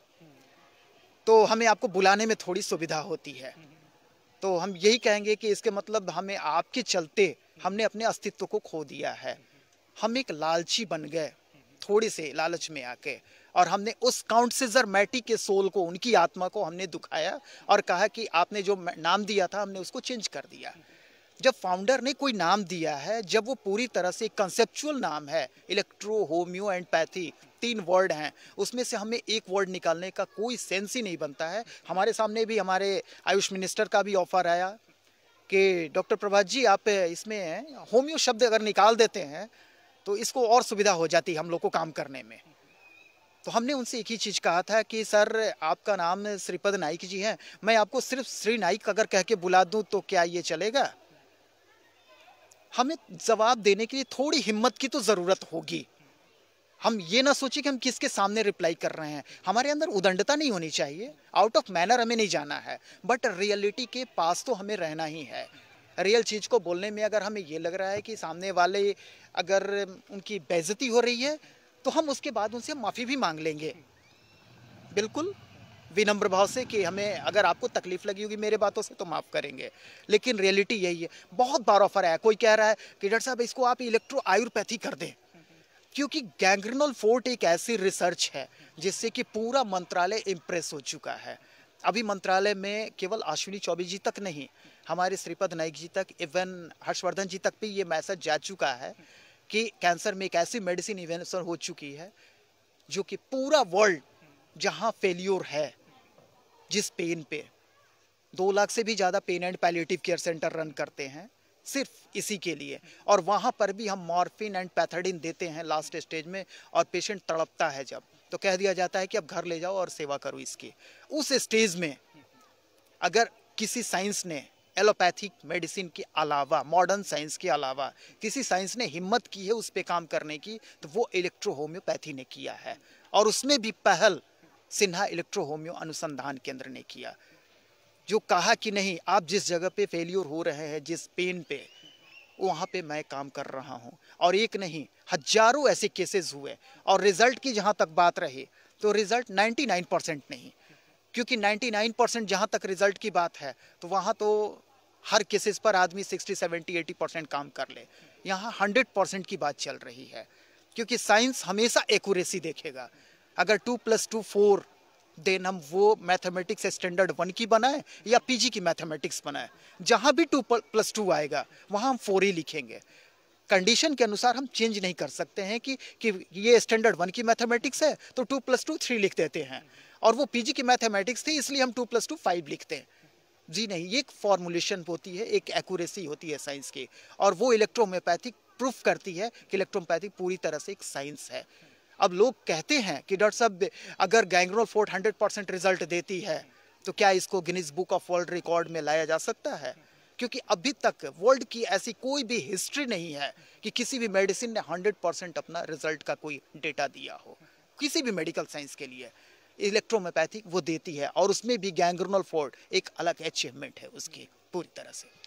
Speaker 2: तो हमें आपको बुलाने में थोड़ी सुविधा होती है। तो हम यही कहेंगे कि इसके मतलब हमें आपके चलते हमने अपने अस्तित्व को खो दिया है। हम एक लालची बन गए, थोड़े से लालच में आके, और हमने उस काउंट सीजर मैटी के सोल को, उनकी आत्मा को हमने दुखाया और कहा कि आपने जो नाम दिया था हमने उसको चेंज कर दिया। जब फाउंडर ने कोई नाम दिया है, जब वो पूरी तरह से कंसेप्चुअल नाम है, इलेक्ट्रो होम्यो एंड पैथी तीन वर्ड हैं, उसमें से हमें एक वर्ड निकालने का कोई सेंस ही नहीं बनता है। हमारे सामने भी हमारे आयुष मिनिस्टर का भी ऑफर आया कि डॉक्टर प्रभात जी आप इसमें होम्यो शब्द अगर निकाल देते हैं तो इसको और सुविधा हो जाती है हम लोग को काम करने में। तो हमने उनसे एक ही चीज़ कहा था कि सर आपका नाम श्रीपद नाइक जी है, मैं आपको सिर्फ श्री नाइक अगर कह के बुला दूं तो क्या ये चलेगा? हमें जवाब देने के लिए थोड़ी हिम्मत की तो ज़रूरत होगी। हम ये ना सोचें कि हम किसके सामने रिप्लाई कर रहे हैं। हमारे अंदर उदंडता नहीं होनी चाहिए, आउट ऑफ मैनर हमें नहीं जाना है, बट रियलिटी के पास तो हमें रहना ही है। रियल चीज़ को बोलने में अगर हमें ये लग रहा है कि सामने वाले अगर उनकी बेइज्जती हो रही है तो हम उसके बाद उनसे माफ़ी भी मांग लेंगे, बिल्कुल विनम्र भाव से, कि हमें अगर आपको तकलीफ लगी होगी मेरे बातों से तो माफ़ करेंगे। लेकिन रियलिटी यही है। बहुत बार ऑफर आया, कोई कह रहा है कि डॉक्टर साहब इसको आप इलेक्ट्रो आयुर्पैथी कर दें, क्योंकि गैंग्रेनोल फोर्ट एक ऐसी रिसर्च है जिससे कि पूरा मंत्रालय इम्प्रेस हो चुका है। अभी मंत्रालय में केवल अश्विनी चौबे जी तक नहीं, हमारे श्रीपद नाइक जी तक, इवन हर्षवर्धन जी तक भी ये मैसेज जा चुका है कि कैंसर में एक ऐसी मेडिसिन इन्वेंशन हो चुकी है जो कि पूरा वर्ल्ड जहां फेल्योर है, जिस पेन पे दो लाख से भी ज़्यादा pain and palliative care centre run करते हैं सिर्फ इसी के लिए, और वहाँ पर भी हम मॉर्फिन एंड पैथाडिन देते हैं लास्ट स्टेज में, और पेशेंट तड़पता है जब, तो कह दिया जाता है कि अब घर ले जाओ और सेवा करो इसकी। उस स्टेज में अगर किसी साइंस ने एलोपैथिक मेडिसिन के अलावा, मॉडर्न साइंस के अलावा किसी साइंस ने हिम्मत की है उस पर काम करने की, तो वो इलेक्ट्रो होम्योपैथी ने किया है। और उसमें भी पहल सिन्हा इलेक्ट्रो होम्यो अनुसंधान केंद्र ने किया, जो कहा कि नहीं, आप जिस जगह पे फेलियर हो रहे हैं, जिस पेन पे, वहाँ पे मैं काम कर रहा हूँ। और एक नहीं, हजारों ऐसे केसेस हुए। और रिजल्ट की जहाँ तक बात रही तो रिजल्ट निन्यानवे परसेंट नहीं, क्योंकि निन्यानवे परसेंट जहाँ तक रिजल्ट की बात है तो वहाँ तो हर केसेस पर आदमी साठ, सत्तर, अस्सी परसेंट काम कर ले। यहाँ सौ परसेंट की बात चल रही है, क्योंकि साइंस हमेशा एक्यूरेसी देखेगा। अगर two plus two four, then हम वो मैथमेटिक्स स्टैंडर्ड वन की बनाए या पीजी की मैथमेटिक्स बनाए, जहाँ भी टू प्लस टू आएगा वहाँ हम फोर ही लिखेंगे। कंडीशन के अनुसार हम चेंज नहीं कर सकते हैं कि कि ये स्टैंडर्ड वन की मैथमेटिक्स है तो टू प्लस टू थ्री लिख देते हैं, और वो पीजी की मैथमेटिक्स थी इसलिए हम टू प्लस टू फाइव लिखते हैं। जी नहीं, ये एक फॉर्मुलेशन होती है, एक एक्यूरेसी होती है साइंस की, और वो इलेक्ट्रोहोम्योपैथिक प्रूफ करती है कि इलेक्ट्रोहोम्योपैथिक पूरी तरह से एक साइंस है। अब लोग कहते हैं कि डॉक्टर साहब अगर गैंग्रेनोल फोर्ट हंड्रेड परसेंट रिजल्ट देती है तो क्या इसको Guinness book of world record में लाया जा सकता है? क्योंकि अभी तक वर्ल्ड की ऐसी कोई भी हिस्ट्री नहीं है कि किसी भी मेडिसिन ने हंड्रेड परसेंट अपना रिजल्ट का कोई डेटा दिया हो किसी भी मेडिकल साइंस के लिए। इलेक्ट्रोहोम्योपैथिक वो देती है, और उसमें भी गैंग्रेनोल फोर्ट एक अलग अचीवमेंट है उसकी पूरी तरह से।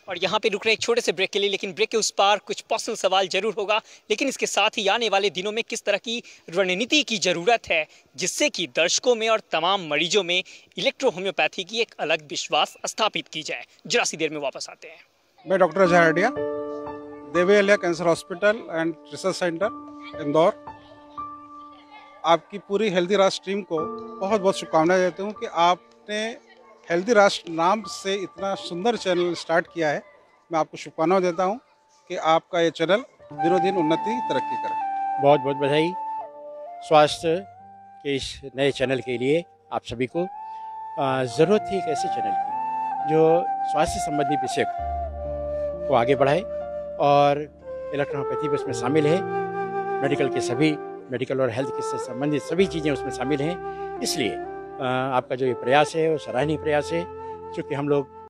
Speaker 1: और यहाँ पे रुक रहे एक छोटे से ब्रेक के लिए, लेकिन ब्रेक के उस पार कुछ पर्सनल सवाल जरूर होगा। लेकिन इसके साथ ही आने वाले दिनों में किस तरह की रणनीति की जरूरत है जिससे कि दर्शकों में और तमाम मरीजों में इलेक्ट्रो होम्योपैथी की एक अलग विश्वास स्थापित की जाए। जरा सी देर में वापस आते हैं।
Speaker 3: मैं doctor Ajay Hardia, Devi Ahilya cancer hospital and research centre Indore, आपकी पूरी हेल्दी राष्ट्र टीम को बहुत बहुत शुभकामनाएं देता हूँ कि आपने हेल्दी राष्ट्र नाम से इतना सुंदर चैनल स्टार्ट किया है। मैं आपको शुभकामनाएं देता हूँ कि आपका ये चैनल दिनों दिन उन्नति तरक्की करे।
Speaker 4: बहुत बहुत बधाई स्वास्थ्य के इस नए चैनल के लिए आप सभी को। ज़रूरत थी एक ऐसे चैनल की जो स्वास्थ्य संबंधी विषय को आगे बढ़ाए और इलेक्ट्रोहोम्योपैथी भी उसमें शामिल है। मेडिकल के सभी मेडिकल और हेल्थ के से संबंधित सभी चीज़ें उसमें शामिल हैं। इसलिए आपका जो ये प्रयास है वो सराहनीय प्रयास है, क्योंकि हम लोग